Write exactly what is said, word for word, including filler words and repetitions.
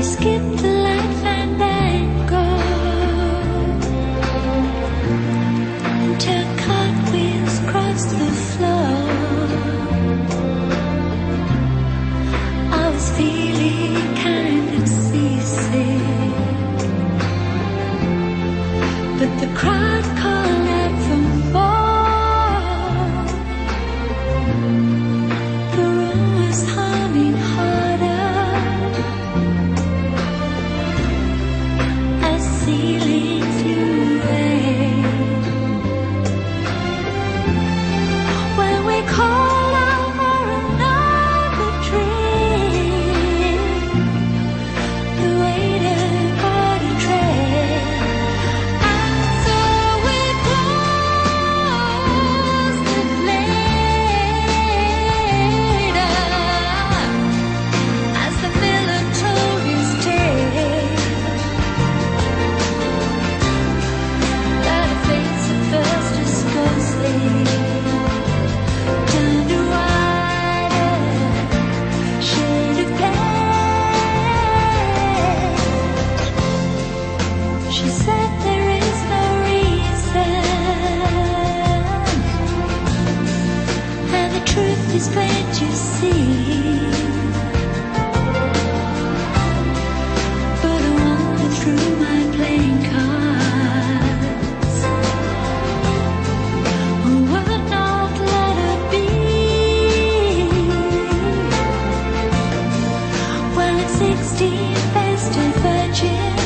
skip the light Fandango and turn cartwheels across the floor. I was feeling kind of seasick, but the crowd called out for more. The room was humming harder as ceiling flew away. When we called out for another drink, the waiter brought a tray, and so we closed the later as the miller told his tale. That a face at first disgusting turned a wider shade of pale. She said there is no reason, and the truth is plain to see. But I wandered through my playing cards, I would not let her be. Well, at sixteen, faced a virgin,